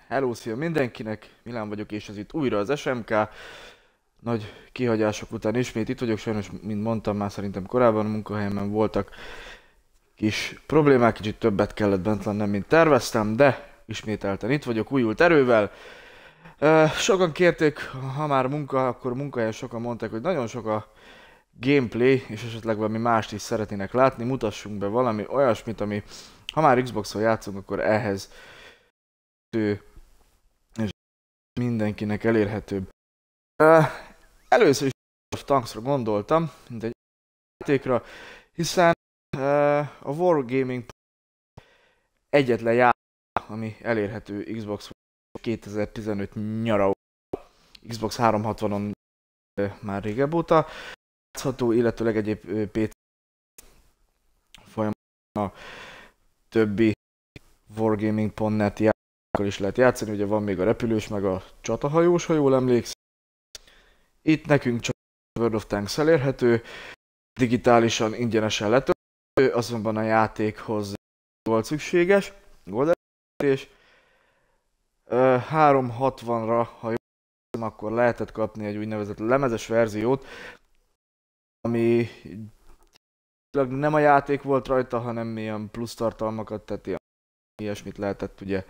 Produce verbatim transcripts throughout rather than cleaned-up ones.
Hello, szia mindenkinek, Milán vagyok, és ez itt újra az es em ká. Nagy kihagyások után ismét itt vagyok, sajnos, mint mondtam már szerintem korábban a munkahelyemen voltak kis problémák, kicsit többet kellett bent lennem, mint terveztem, de ismételten itt vagyok újult erővel. Uh, sokan kérték, ha már munka, akkor munkahelyen sokan mondták, hogy nagyon sok a gameplay, és esetleg valami mást is szeretnének látni, mutassunk be valami olyasmit, ami ha már Xboxon játszunk, akkor ehhez ő és mindenkinek elérhetőbb. Uh, először is a Tanksra gondoltam, mint egy játékra, hiszen uh, a Wargaming egyetlen játék, ami elérhető Xbox kétezer-tizenöt nyara Xbox háromszázhatvanon uh, már régebb óta játszható, illetőleg egyéb uh, pé cé folyamatosan a többi Wargaming pont net játékokkal is lehet játszani, ugye van még a repülős, meg a csatahajós, ha jól emlékszem. Itt nekünk csak World of Tanks elérhető, digitálisan ingyenesen letölthető, azonban a játékhoz volt szükséges, goldelés. háromszázhatvanra, ha jól emlékszem, akkor lehetett kapni egy úgynevezett lemezes verziót, ami nem a játék volt rajta, hanem ilyen plusz tartalmakat, tehát ilyen ilyesmit lehetett ugye,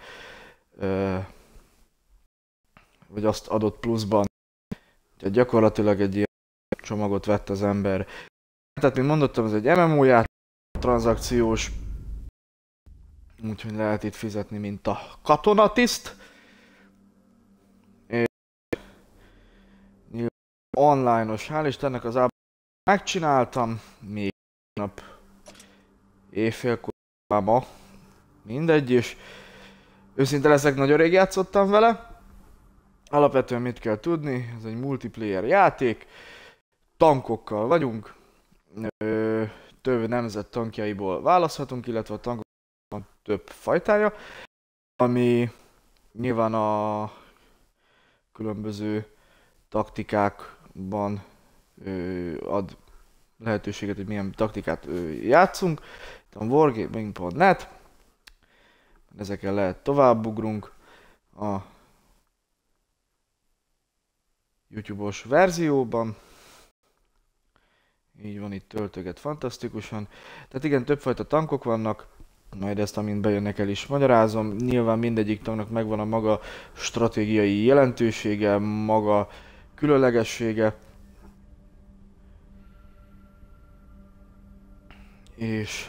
vagy azt adott pluszban. Tehát gyakorlatilag egy ilyen csomagot vett az ember. Tehát, mint mondottam, ez egy em em o játék, tranzakciós, úgyhogy lehet itt fizetni, mint a katonatiszt. És online-os, hál' Istennek az ábban megcsináltam, még nap éjfélkor, ma, mindegy, és őszinte leszek, nagyon rég játszottam vele. Alapvetően mit kell tudni, ez egy multiplayer játék, tankokkal vagyunk, ö, több nemzet tankjaiból választhatunk, illetve a tankok van több fajtája, ami nyilván a különböző taktikákban ö, ad lehetőséget, hogy milyen taktikát ö, játszunk. Itt a Wargaming pont net, ezeken lehet továbbugrunk a YouTube-os verzióban. Így van, itt töltöget fantasztikusan. Tehát igen, többfajta tankok vannak, majd ezt amint bejönnek el is magyarázom. Nyilván mindegyik tanknak megvan a maga stratégiai jelentősége, maga különlegessége. És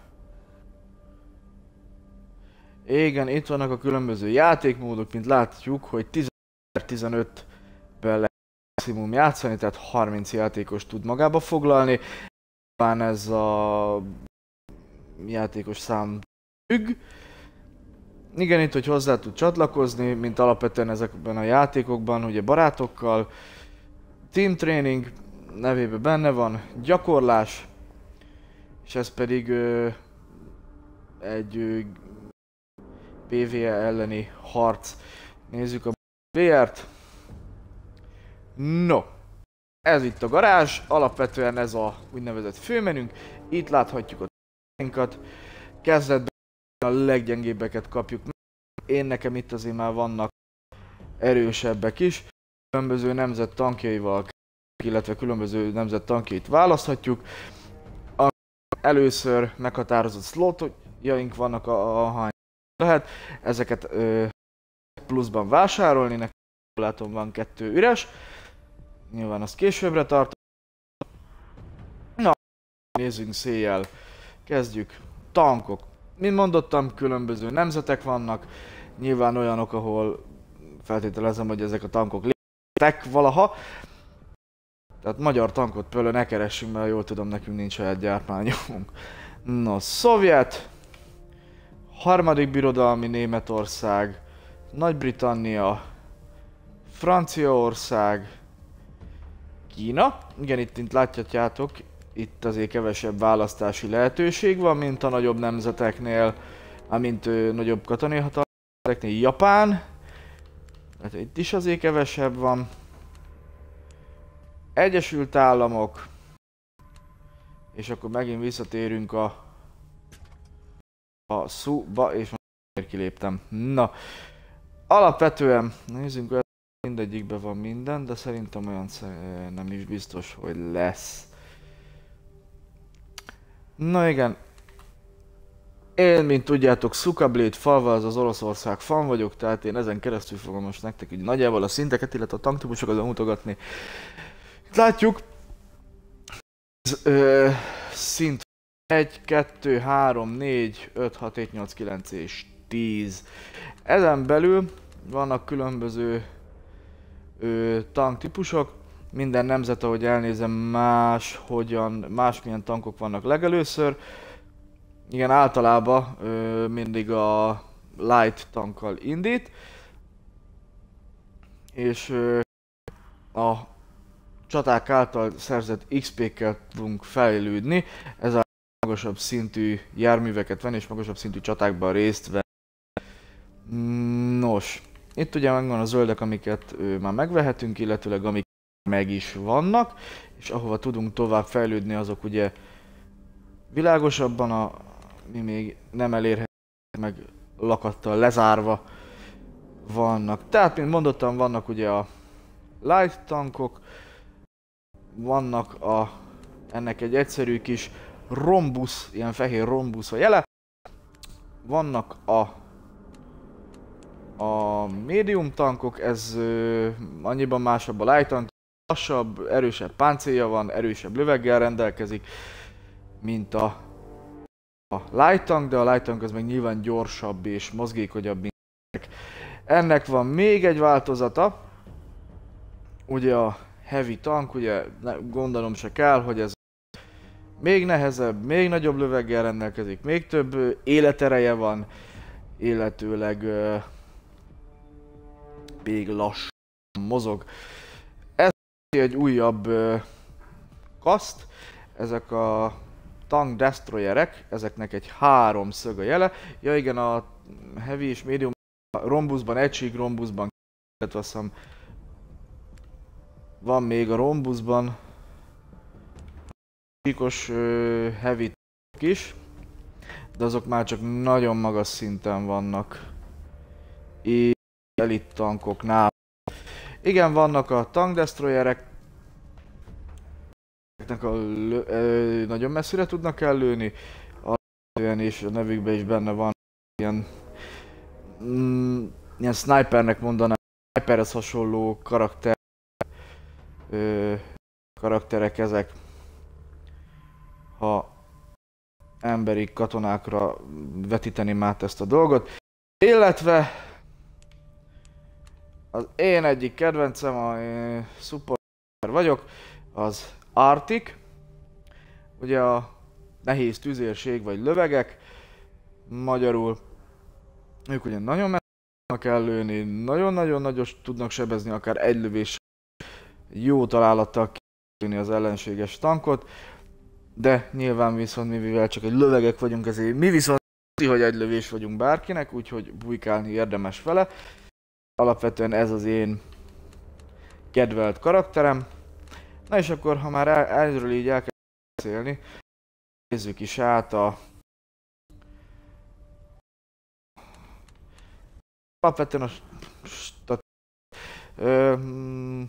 igen, itt vannak a különböző játékmódok, mint látjuk, hogy tizenötben lehet maximum játszani, tehát harminc játékos tud magába foglalni. Nyilván ez a játékos szám függ. Igen, itt, hogy hozzá tud csatlakozni, mint alapvetően ezekben a játékokban, ugye barátokkal. Team Training nevében benne van, gyakorlás, és ez pedig ö, egy ö, pé vé e elleni harc. Nézzük a vé er-t. No, ez itt a garázs, alapvetően ez a úgynevezett főmenünk. Itt láthatjuk a tankjainkat. Kezdetben a leggyengébbeket kapjuk meg. Én nekem itt azért már vannak erősebbek is. Különböző nemzet tankjaival, illetve különböző nemzet tankjait választhatjuk. Először meghatározott slotjaink vannak, ahány lehet. Ezeket ö, pluszban vásárolni, nekem látom van kettő üres. Nyilván azt későbbre tartom. Na, nézzünk széjjel. Kezdjük. Tankok. Mint mondottam, különböző nemzetek vannak. Nyilván olyanok, ahol feltételezem, hogy ezek a tankok léteztek valaha. Tehát magyar tankot például ne keressünk, mert jól tudom, nekünk nincs saját gyártmányunk. No, szovjet. Harmadik birodalmi Németország. Nagy-Britannia. Franciaország. Kína. Igen, itt, itt láthatjátok, itt azért kevesebb választási lehetőség van, mint a nagyobb nemzeteknél, amint ö, nagyobb katonai hatalmaknél. Japán. Hát itt is azért kevesebb van. Egyesült Államok. És akkor megint visszatérünk a a szuba, és most kiléptem. Na, Alapvetően, nézzünk, hogy mindegyikben van minden, de szerintem olyan nem is biztos, hogy lesz. Na igen. Én, mint tudjátok, Sukablade falva, az az Oroszország fan vagyok, tehát én ezen keresztül fogom most nektek így nagyjából a szinteket, illetve a tanktípusokat bemutogatni. Itt látjuk, ez, ö, szint egy, kettő, három, négy, öt, hat, hét, nyolc, kilenc és tíz. Ezen belül vannak különböző ö, tanktípusok. Minden nemzet, ahogy elnézem, más, hogyan, másmilyen tankok vannak legelőször. Igen, általában ö, mindig a light tankkal indít. És ö, a csaták által szerzett iksz pé-kkel tudunk fejlődni. Ez a magasabb szintű járműveket venni és magasabb szintű csatákban részt venni. Nos, itt ugye megvan a zöldek, amiket ö, már megvehetünk, illetőleg amik meg is vannak, és ahova tudunk tovább fejlődni, azok ugye világosabban, a, mi még nem elérhető, meg lakattal lezárva vannak. Tehát, mint mondottam, vannak ugye a light tankok, vannak a, ennek egy egyszerű kis rombusz, ilyen fehér rombusz a jele, vannak a a medium tankok, ez ö, annyiban másabb a light tank, lassabb, erősebb páncélja van, erősebb löveggel rendelkezik, mint a, a light tank, de a light tank az meg nyilván gyorsabb és mozgékonyabb, mint ennek. Ennek van még egy változata, ugye a heavy tank, ugye gondolom se kell, hogy ez még nehezebb, még nagyobb löveggel rendelkezik, még több életereje van, illetőleg ö, még lassan mozog. Ez egy újabb ö, kaszt, ezek a tank destroyerek, ezeknek egy három szög a jele. Ja igen, a heavy és medium rombuszban, egység rombuszban, illetve azt hiszem van még a rombuszban csíkos heavy is, de azok már csak nagyon magas szinten vannak. És elit tankoknál. Igen, vannak a tank destroyerek, a ö, nagyon messzire tudnak ellőni, alapvetően és a nevükben is benne van ilyen, mm, ilyen snipernek mondanám, sniperhez hasonló karakter, ö, karakterek ezek, ha emberi katonákra vetíteném át ezt a dolgot, illetve az én egyik kedvencem, a support vagyok, az Arctic, ugye a nehéz tüzérség vagy lövegek, magyarul ők ugye nagyon messze tudnak ellőni, nagyon-nagyon nagyos tudnak sebezni, akár egy lövés jó találattal kilőni az ellenséges tankot, de nyilván viszont mi, mivel csak egy lövegek vagyunk, ezért mi viszont hogy egy lövés vagyunk bárkinek, úgyhogy bujkálni érdemes vele. Alapvetően ez az én kedvelt karakterem. Na és akkor, ha már el, erről így el kell beszélni, nézzük is át a... Alapvetően a... Stat... Ö, mm,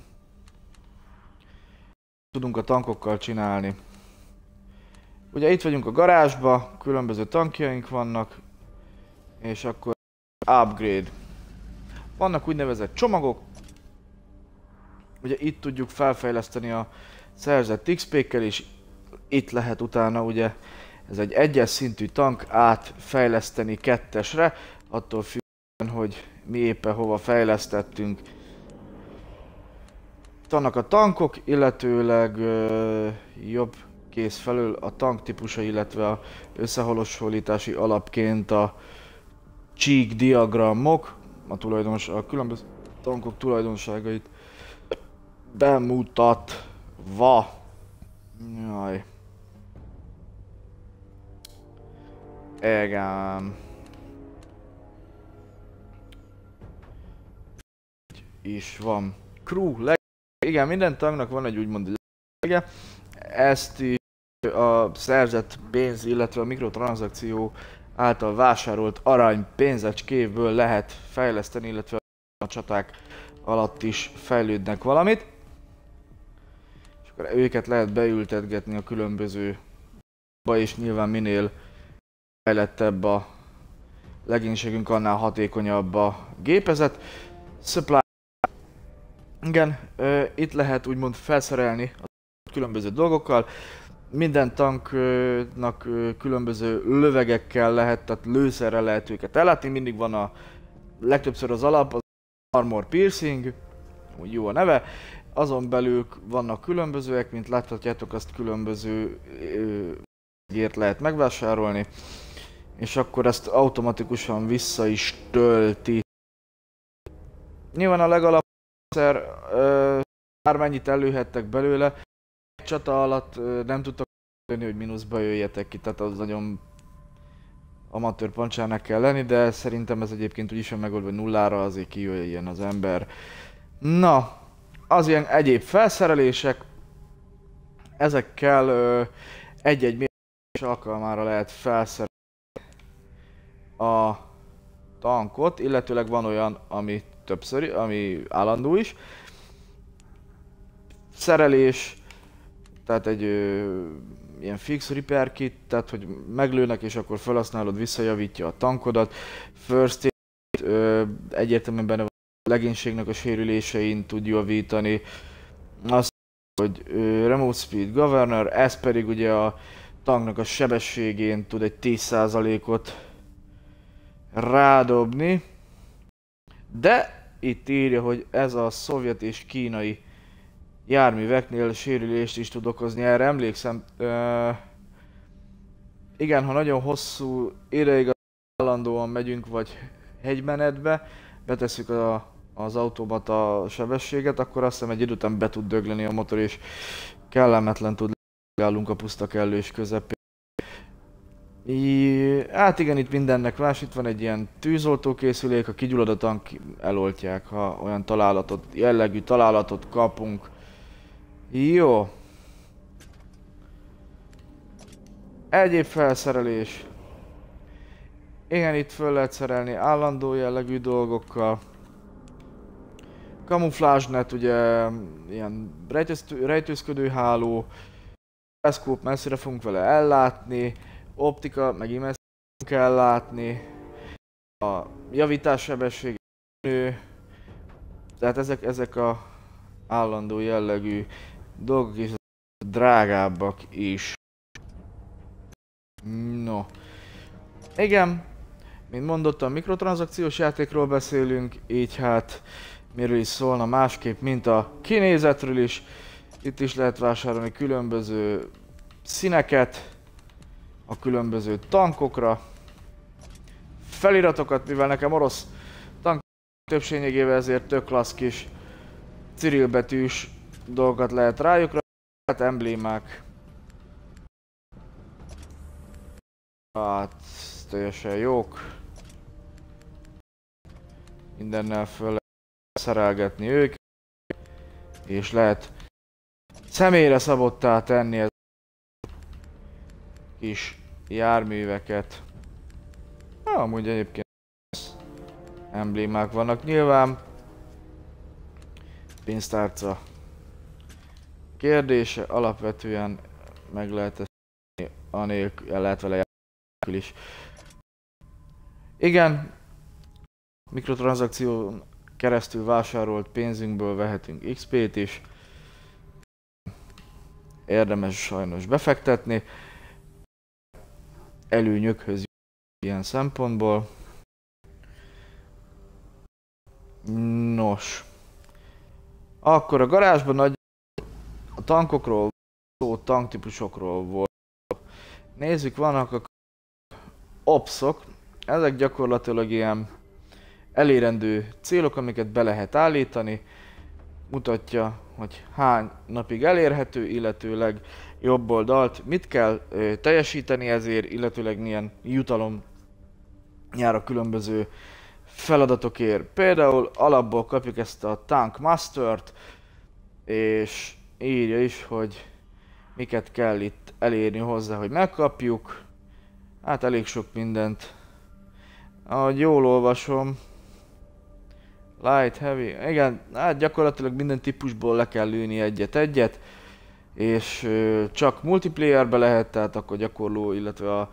tudunk a tankokkal csinálni. Ugye itt vagyunk a garázsba, különböző tankjaink vannak, és akkor upgrade. Vannak úgynevezett csomagok, ugye itt tudjuk felfejleszteni a szerzett iksz pé-kkel, és itt lehet utána ugye ez egy egyes szintű tank átfejleszteni kettesre, attól függően, hogy mi éppen hova fejlesztettünk. Itt vannak a tankok, illetőleg ö, jobb kész felől a tank típusa, illetve a összehasonlítási alapként a csík diagramok, a, tulajdonos, a különböző tankok tulajdonságait bemutatva. Jaj. Igen. Is van. Crew, leg... Igen, minden tanknak van egy úgymond lege. Ezt a szerzett pénz, illetve a mikrotranszakció által vásárolt arany pénzecskéből lehet fejleszteni, illetve csaták alatt is fejlődnek valamit. És akkor őket lehet beültetgetni a különböző és nyilván minél fejlettebb a legénységünk, annál hatékonyabb a gépezet. Supply. Igen, uh, itt lehet úgymond felszerelni a különböző dolgokkal. Minden tanknak uh, különböző lövegekkel lehet, tehát lőszerrel lehet őket ellátni. Mindig van a legtöbbször az alap, az Armor Piercing, úgy jó a neve. Azon belül vannak különbözőek, mint láthatjátok, azt különböző uh, ért lehet megvásárolni, és akkor ezt automatikusan vissza is tölti. Nyilván a legalapvetőbb bármennyit előhettek belőle, egy csata alatt ö, nem tudtak tenni, hogy mínuszba jöjjetek ki, tehát az nagyon amatőr pancsának kell lenni, de szerintem ez egyébként úgyis van megoldva, hogy nullára azért kijöjjön az ember. Na, az ilyen egyéb felszerelések, ezekkel ö, egy-egy alkalmára lehet felszerelni a tankot, illetőleg van olyan, ami többször, ami állandó is. Szerelés, tehát egy ö, ilyen fix repair kit, tehát hogy meglőnek és akkor felhasználod, visszajavítja a tankodat. First aid, ö, egyértelműen benne van a legénységnek a sérülésein tud javítani. Azt, hogy ö, Remote Speed Governor, ez pedig ugye a tanknak a sebességén tud egy tíz százalékot rádobni, de itt írja, hogy ez a szovjet és kínai járműveknél sérülést is tud okozni, erre emlékszem. Uh, igen, ha nagyon hosszú ideig állandóan megyünk, vagy hegymenetbe, betesszük a, az autómat a sebességet, akkor azt hiszem egy idő után be tud dögleni a motor, és kellemetlen tud állunk a puszta kellős közepén. I, hát igen, itt mindennek más, itt van egy ilyen tűzoltókészülék, ha kigyullad a tank, eloltják, ha olyan találatot, jellegű találatot kapunk. Jó. Egyéb felszerelés. Igen, itt föl lehet szerelni állandó jellegű dolgokkal. Kamuflázsnet, ugye ilyen rejtőzködő háló. Teleszkóp, messzire fogunk vele ellátni. Optika, megint messzire fogunk ellátni. A javítás sebesség nő. Tehát ezek, ezek a állandó jellegű dolgok és drágábbak is. No. Igen, mint mondottam, mikrotranszakciós játékról beszélünk, így hát miről is szólna másképp, mint a kinézetről is. Itt is lehet vásárolni különböző színeket a különböző tankokra. Feliratokat, mivel nekem orosz tank többségével ezért tök klassz kis cirilbetűs dolgokat lehet rájuk rá, hát emblémák. Hát teljesen jók. Mindennel föl lehet szerelgetni őket, és lehet személyre szabottá tenni ez kis járműveket. Ah, amúgy egyébként emblémák vannak nyilván. Pénztárca kérdése, alapvetően meg lehet ezt anélkül, el lehet vele járni is. Igen, mikrotranszakción keresztül vásárolt pénzünkből vehetünk iksz pét is. Érdemes sajnos befektetni. Előnyökhöz ilyen szempontból. Nos. Akkor a garázsban nagy a tankokról szó, tanktípusokról volt. Nézzük, vannak a opszok. Ezek gyakorlatilag ilyen elérendő célok, amiket be lehet állítani. Mutatja, hogy hány napig elérhető, illetőleg jobb oldalt mit kell ö, teljesíteni ezért, illetőleg milyen jutalom jár a különböző feladatokért. Például alapból kapjuk ezt a Tank Mastert, és írja is, hogy miket kell itt elérni hozzá, hogy megkapjuk. Hát elég sok mindent. Ahogy jól olvasom, Light, heavy, igen, hát gyakorlatilag minden típusból le kell lőni egyet-egyet. És ö, csak multiplayerbe lehet, tehát akkor gyakorló, illetve a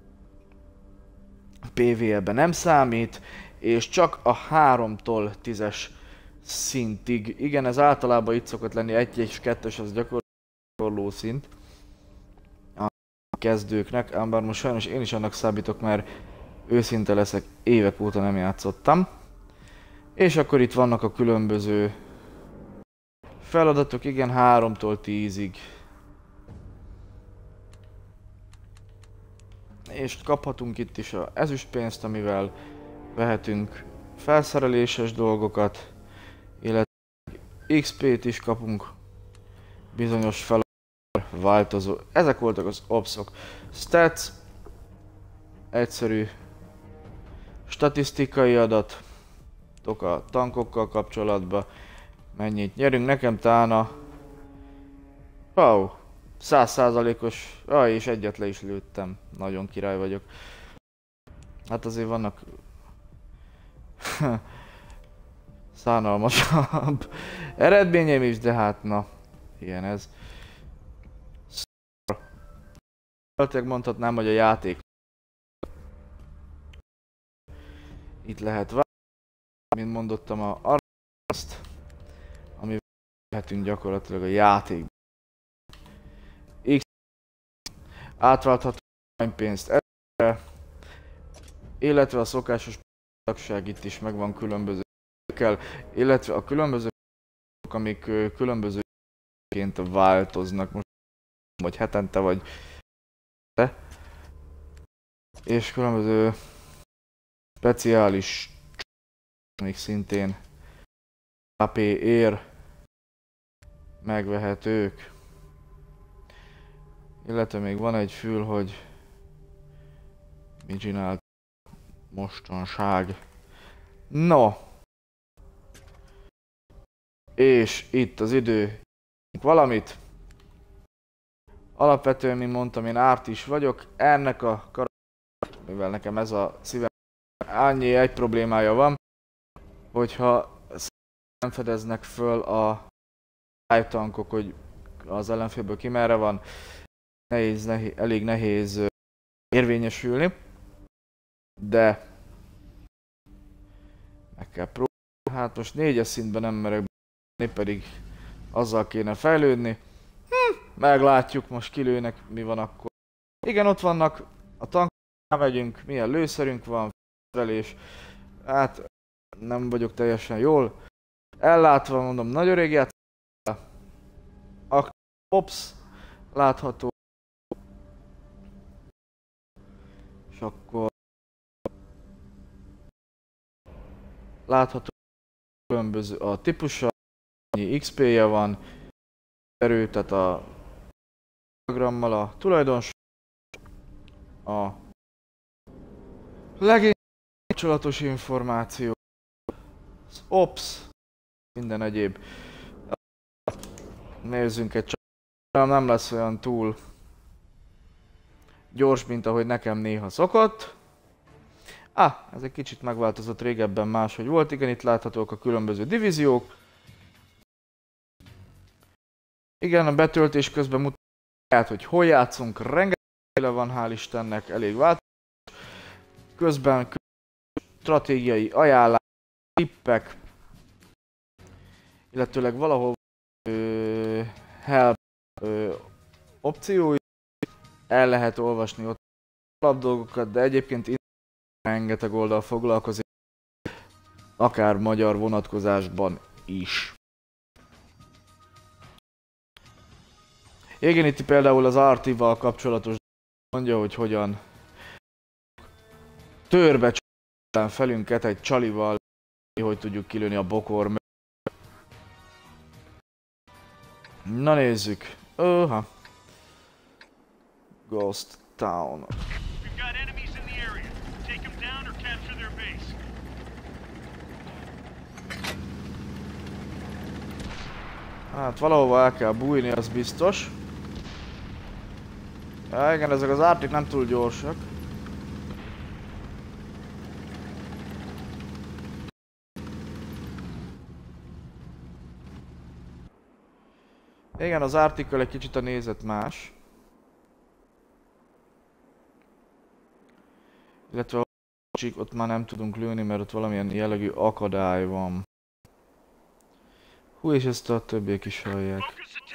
pé vé e-ben nem számít. És csak a háromtól tízes szintig. Igen, ez általában itt szokott lenni, egy és kettes az gyakorló szint a kezdőknek, ám bár most sajnos én is annak számítok, mert őszinte leszek, évek óta nem játszottam. És akkor itt vannak a különböző feladatok, igen, háromtól tízig. És kaphatunk itt is a ezüstpénzt, amivel vehetünk felszereléses dolgokat, illetve iksz pét is kapunk bizonyos feladatok, változó. Ezek voltak az opszok. Stats, egyszerű statisztikai adatok a tankokkal kapcsolatban. Mennyit nyerünk, nekem talán a... Wow, száz százalékos... Ah, és egyet le is lőttem. Nagyon király vagyok. Hát azért vannak... szánalmasabb eredményeim is, de hát na, ilyen ez. Szor. Mondhatnám, hogy a játék... Itt lehet várni, mint mondottam, a araszt, amivel lehetünk gyakorlatilag a játékban. X átváltható pénzt erre, illetve a szokásos tagság itt is megvan különbözőkkel, illetve a különböző amik különbözőként változnak, most vagy hetente vagy és különböző speciális még szintén á pé ér megvehetők. Illetve még van egy fül, hogy mit csinált mostanság. No! És itt az idő valamit. Alapvetően, mint mondtam, én árt is vagyok. Ennek a karakter, mivel nekem ez a szívem, annyi egy problémája van, hogyha nem fedeznek föl a tankok, hogy az ellenfélből ki merre van, nehéz, nehéz, elég nehéz érvényesülni, de meg kell próbálni. Hát most négyes szintben nem merek benni, pedig azzal kéne fejlődni. Hm, meglátjuk, most kilőnek, mi van akkor. Igen, ott vannak a tankok, megyünk, milyen lőszerünk van, felelés. Hát nem vagyok teljesen jól ellátva, mondom, nagyon rég játszottam. A ops látható. És akkor látható különböző a típusa, annyi iksz pé-je van, erő, tehát a programmal a tulajdonság, a legény kapcsolatos információ, az ops, minden egyéb. Nézzünk egy csak, nem lesz olyan túl gyors, mint ahogy nekem néha szokott. Ah, ez egy kicsit megváltozott, régebben máshogy volt. Igen, itt láthatók a különböző divíziók. Igen, a betöltés közben mutatják, hogy hol játszunk. Rengeteg van, hál' Istennek, elég változó. Közben stratégiai ajánlások, tippek, illetőleg valahol ö, help ö, opciói. El lehet olvasni ott alapdolgokat, de egyébként itt rengeteg oldal foglalkozik, akár magyar vonatkozásban is. Igen, itt például az er té-val kapcsolatos mondja, hogy hogyan törbe felünket egy csalival, hogy tudjuk kilőni a bokor mögött. Na nézzük. Oha. Ghost Town. Hát valahova el kell bújni, az biztos. Ja, igen, ezek az ártik nem túl gyorsak. Igen, az Article egy kicsit a nézet más. Illetve a csík ott már nem tudunk lőni, mert ott valamilyen jellegű akadály van. Hú, és ezt a többiek is hallják.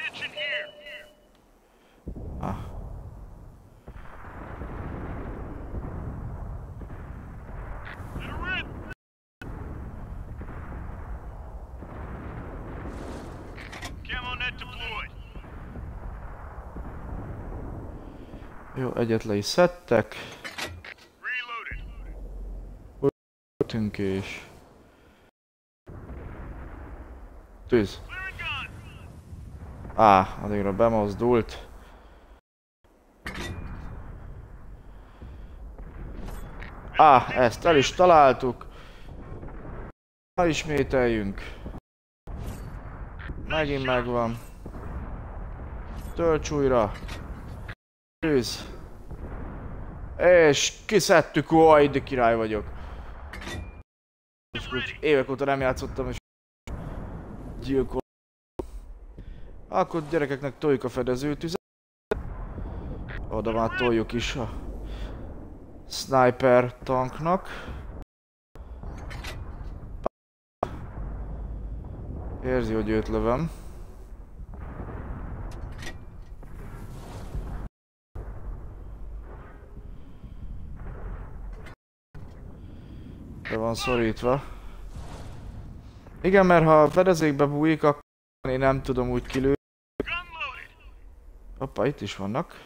Ah. Jó, egyet le is szedtek. Tünk és... Tűz. Á, addigra bemozdult. Á, ezt el is találtuk. Ismételjünk. Megint megvan. Tölts újra. Tűz. És kiszedtük, oj, de király vagyok. Évek óta nem játszottam, és gyilkol. Akkor gyerekeknek toljuk a fedezőtüzet. Oda már toljuk is a sniper tanknak. Érzi, hogy őt lövöm. Be van szorítva. Igen, mert ha a fedezékbe bújik, akkor én nem tudom úgy kilőni. Hoppá, itt is vannak.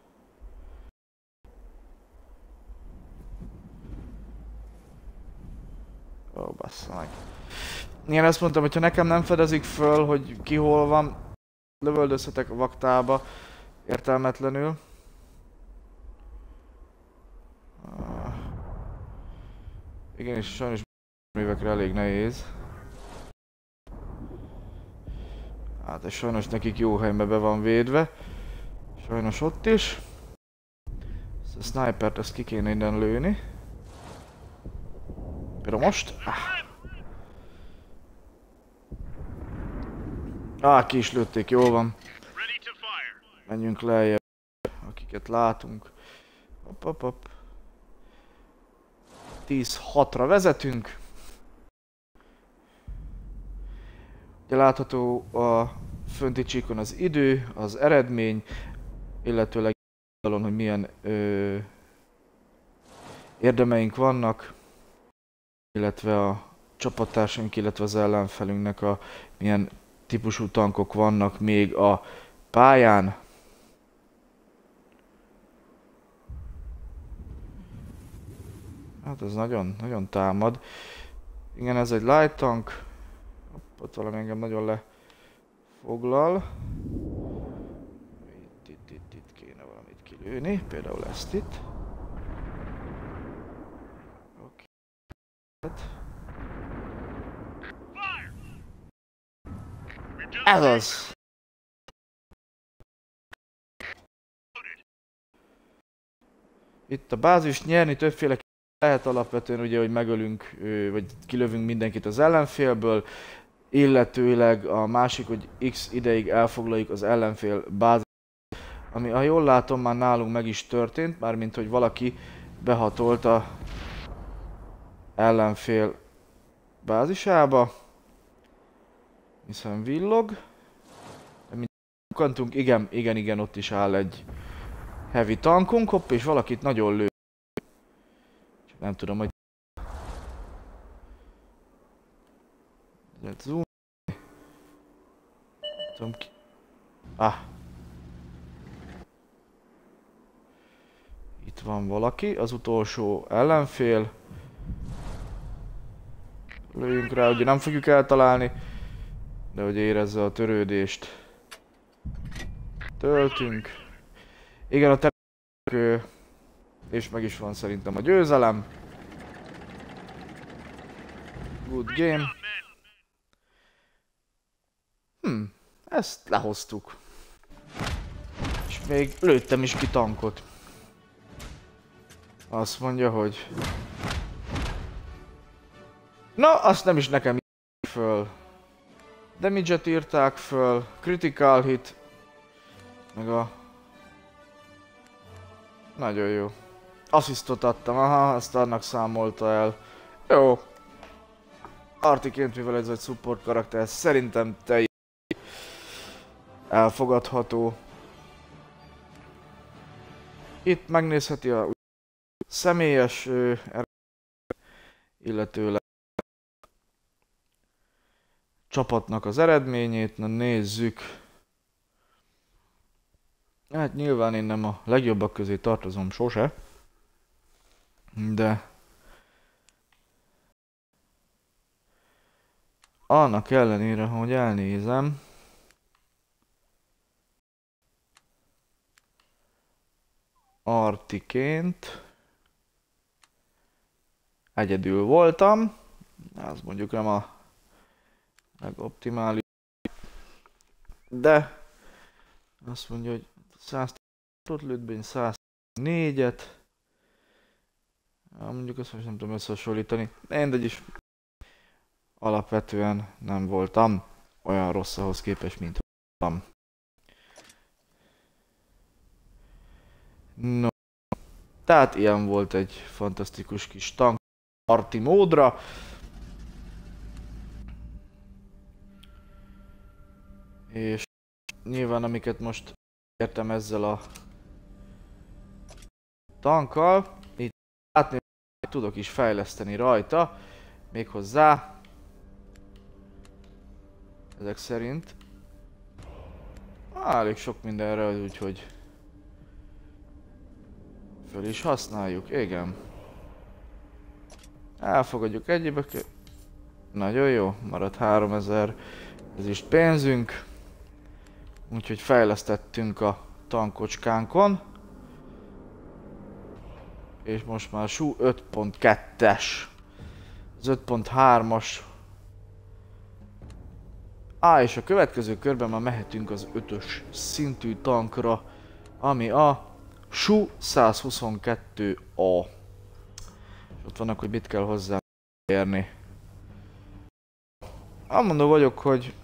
Ó, bassza meg. Én azt mondtam, hogy ha nekem nem fedezik föl, hogy ki hol van, lövöldözhetek a vaktába értelmetlenül. Ah. Igen, és sajnos művekre elég nehéz. Hát és sajnos nekik jó helyben be van védve. Sajnos ott is. Ezt a snipert ezt ki kéne innen lőni. Például most. Ah. ah, ki is lőtték, jól van. Menjünk lejjebb, akiket látunk. Hopp, hopp, hopp. tíz hatra vezetünk. Ugye látható a fönti csíkon az idő, az eredmény, illetőleg hogy milyen ö, érdemeink vannak, illetve a csapattársaink, illetve az ellenfelünknek a milyen típusú tankok vannak még a pályán. Hát ez nagyon, nagyon támad. Igen, ez egy light tank. Ott valami engem nagyon lefoglal. Itt, itt, itt, itt kéne valamit kilőni. Például ezt itt. Oké. Ez az! Itt a bázis nyerni többféle lehet alapvetően ugye, hogy megölünk, vagy kilövünk mindenkit az ellenfélből, illetőleg a másik, hogy x ideig elfoglaljuk az ellenfél bázisát, ami ha jól látom már nálunk meg is történt, mármint hogy valaki behatolt a ellenfél bázisába, hiszen villog. Kantunk, igen, igen, igen, ott is áll egy heavy tankunk, hopp, és valakit nagyon lő. Nem tudom, hogy... Zoom... Tudom ki... Ah. Itt van valaki, az utolsó ellenfél. Lőjünk rá, ugye nem fogjuk eltalálni, de hogy érezze a törődést. Töltünk. Igen, a terület, és meg is van szerintem a győzelem. Good game. Hm, ezt lehoztuk. És még lőttem is ki tankot. Azt mondja, hogy... Na, azt nem is nekem föl. damage-et írták föl, critical hit, meg a... Nagyon jó. Asszisztot adtam, aha, ezt annak számolta el. Jó. Artiként, mivel ez egy support karakter, szerintem teljesen elfogadható. Itt megnézheti a személyes ö, illetőleg csapatnak az eredményét. Na nézzük. Hát nyilván én nem a legjobbak közé tartozom sose. De annak ellenére, hogy elnézem, artiként egyedül voltam, az mondjuk nem a legoptimális, de azt mondja, hogy száz lőtt be, száz négyet, mondjuk azt most nem tudom összehasonlítani, de is alapvetően nem voltam olyan rossz ahhoz képest, mint voltam. No, tehát ilyen volt egy fantasztikus kis tank party módra. És nyilván amiket most értem ezzel a tankkal, itt látni tudok is fejleszteni rajta, méghozzá ezek szerint elég sok mindenre, úgyhogy föl is használjuk, igen. Elfogadjuk egyébe. Nagyon jó, maradt háromezer ez is pénzünk. Úgyhogy fejlesztettünk a tankocskánkon. És most már S U öt pont kettes. Az öt pont hármas. Á, és a következő körben már mehetünk az ötös szintű tankra, ami a S U száz huszonkettő A. És ott vannak, hogy mit kell hozzá érni. Amondó vagyok, hogy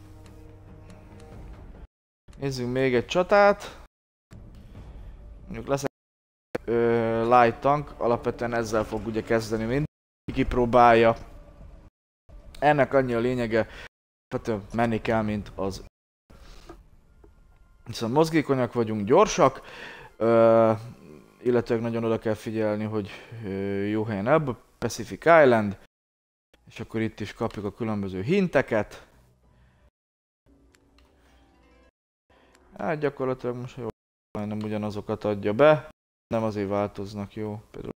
nézzünk még egy csatát. Mondjuk lesz egy ö, light tank, alapvetően ezzel fog ugye kezdeni, mindenki kipróbálja. Ennek annyi a lényege, hogy menni kell, mint az. Viszont mozgékonyak vagyunk, gyorsak, ö, illetve nagyon oda kell figyelni, hogy ö, jó helyen ebből, Pacific Island, és akkor itt is kapjuk a különböző hinteket. Hát gyakorlatilag most jó, nem ugyanazokat adja be, nem azért változnak, jó. Például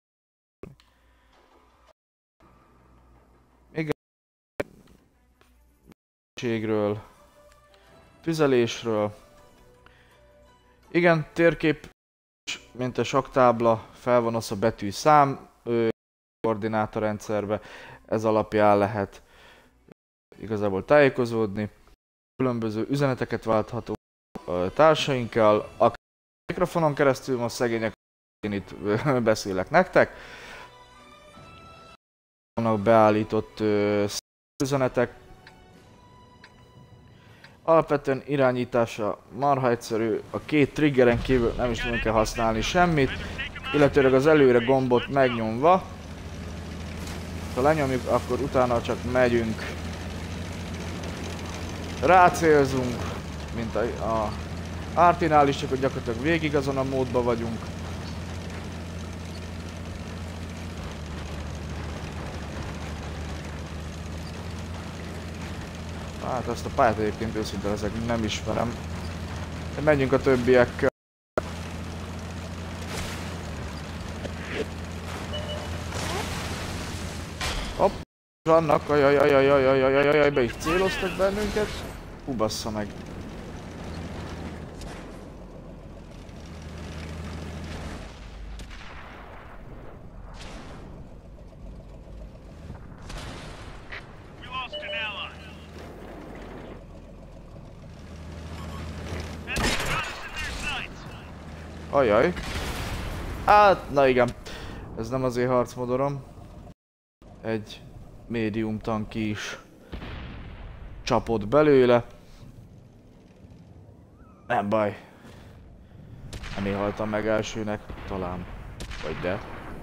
igen, tüzelésről. Igen, térkép, mint a saktábla, fel van az a betűszám ö, koordinátorrendszerbe, ez alapján lehet igazából tájékozódni. Különböző üzeneteket válthatunk a társainkkal, akár mikrofonon keresztül, most szegények, én itt beszélek nektek. Vannak beállított ö, üzenetek. Alapvetően irányítása marha egyszerű, a két triggeren kívül nem is tudunk kell használni semmit, illetőleg az előre gombot megnyomva. Ha lenyomjuk, akkor utána csak megyünk. Rácélzunk, mint a, a Artinál is, csak hogy gyakorlatilag végig azon a módban vagyunk. Hát ezt a pályát egyébként őszintén ezek nem ismerem. De menjünk a többiekkel. Hopp, vannak, ajajajajajajajajajaj, be is céloztak bennünket. Hú, bassza meg. Ajaj. Hát, na igen. Ez nem az én harcmodorom. Egy médium tanki is. csapott belőle. Nem baj. Nem én haltam meg elsőnek. Talán. Vagy de.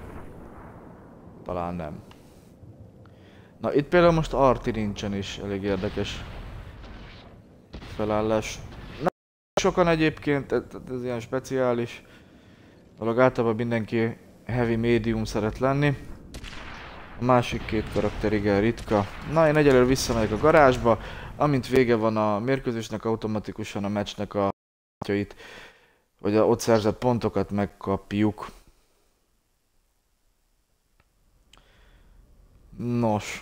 Talán nem. Na itt például most arti nincsen is. Elég érdekes felállás. Nem sokan egyébként. Ez, ez ilyen speciális dolog. Általában mindenki heavy medium szeret lenni. A másik két karakter igen ritka. Na, én egyelőre visszamegyek a garázsba. Amint vége van a mérkőzésnek, automatikusan a meccsnek a pontjait, vagy a ott szerzett pontokat megkapjuk. Nos.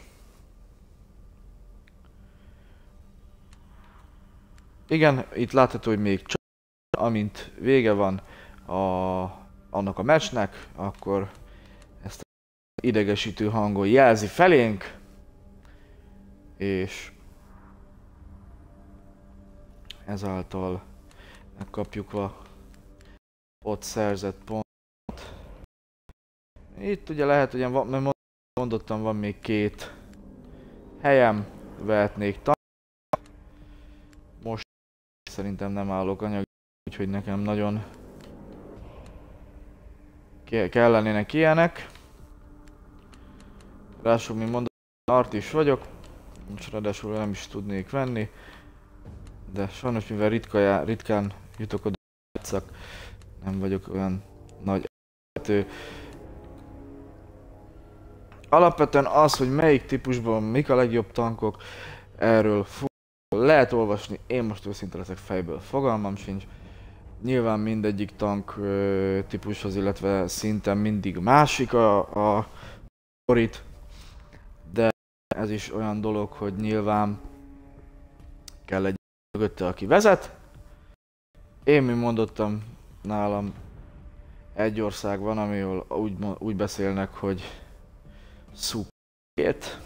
Igen, itt látható, hogy még csak amint vége van a, annak a meccsnek, akkor ezt az idegesítő hangon jelzi felénk, és ezáltal megkapjuk a ott szerzett pontot. Itt ugye lehet, hogy van, mondottam, van még két helyem, vehetnék tank. Most szerintem nem állok anyag, úgyhogy nekem nagyon kellenének ilyenek. Ráadásul, mint mondom, art is vagyok, most ráadásul nem is tudnék venni, de sajnos mivel ritka, ritkán jutok oda, nem vagyok olyan nagy elérhető. Alapvetően az, hogy melyik típusban mik a legjobb tankok, erről lehet olvasni, én most őszinte leszek, fejből fogalmam sincs. Nyilván mindegyik tank ö, típushoz, illetve szinten mindig másik a, a favorit, de ez is olyan dolog, hogy nyilván kell egy mögötte, aki vezet. Én, mint mondottam, nálam egy ország van, amiről úgy, úgy beszélnek, hogy szupét.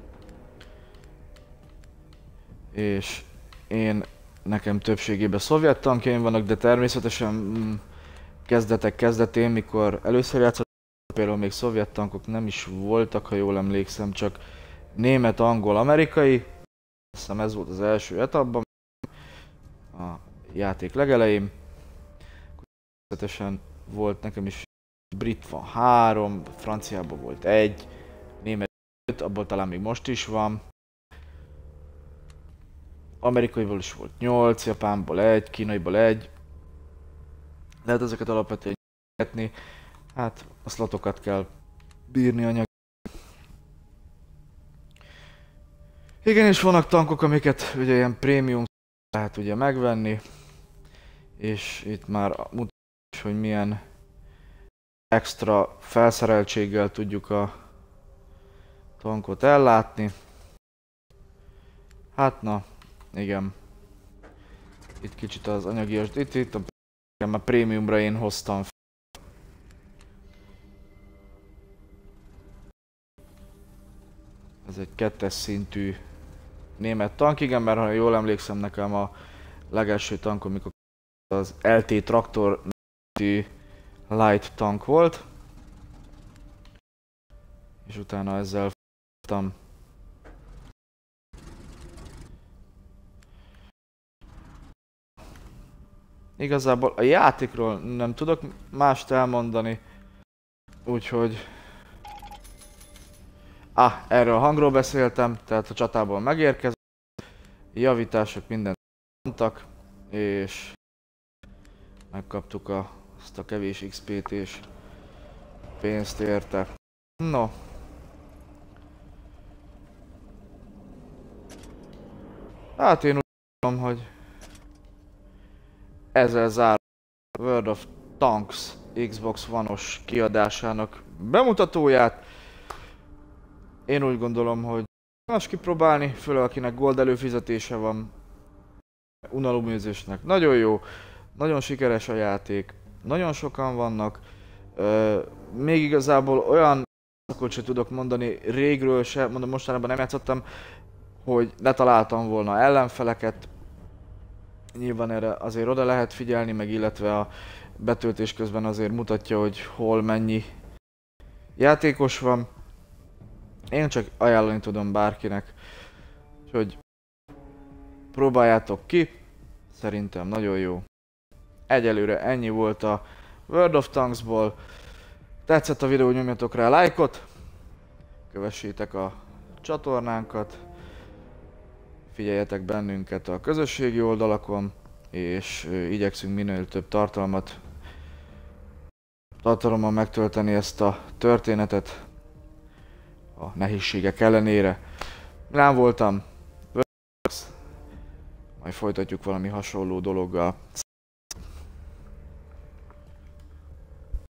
És én, nekem többségében szovjet tankjaim vannak, de természetesen mm, kezdetek kezdetén, mikor először játszottam, például még szovjet tankok nem is voltak, ha jól emlékszem, csak német, angol, amerikai. Azt hiszem ez volt az első etapban, a játék legelején. Természetesen volt nekem is brit van három, franciában volt egy, német öt, abból talán még most is van. Amerikaiból is volt nyolc, japánból egy, kínaiból egy. Lehet ezeket alapvetően nyitni. Hát a szlotokat kell bírni anyag. Igen, és vannak tankok, amiket ugye ilyen prémium lehet ugye megvenni. És itt már mutatjuk is, hogy milyen extra felszereltséggel tudjuk a tankot ellátni. Hát na, igen. Itt kicsit az anyagias, itt, itt a, a prémiumra én hoztam. Ez egy kettes szintű német tank, igen, mert ha jól emlékszem, nekem a legelső tankom, amikor az el té traktor light tank volt. És utána ezzel fogtam. Igazából a játékról nem tudok mást elmondani, úgyhogy... Ah, erről a hangról beszéltem, tehát a csatából megérkezett, javítások mindent mondtak, és megkaptuk a, azt a kevés iksz pét és pénzt érte. No. Hát én úgy gondolom, hogy ezzel zár a World of Tanks Xbox One-os kiadásának bemutatóját. Én úgy gondolom, hogy más kipróbálni, főleg akinek gold előfizetése van, unaloműzésnek nagyon jó, nagyon sikeres a játék, nagyon sokan vannak, euh, még igazából olyan szakot sem tudok mondani, régről se, mondom mostanában nem játszottam, hogy ne találtam volna ellenfeleket. Nyilván erre azért oda lehet figyelni, meg illetve a betöltés közben azért mutatja, hogy hol mennyi játékos van. Én csak ajánlani tudom bárkinek, hogy próbáljátok ki, szerintem nagyon jó. Egyelőre ennyi volt a World of Tanksból. Tetszett a videó, nyomjatok rá lájkot, kövessétek a csatornánkat, figyeljetek bennünket a közösségi oldalakon, és igyekszünk minél több tartalmat tartalommal megtölteni ezt a történetet a nehézségek ellenére. Milán voltam, majd folytatjuk valami hasonló dologgal.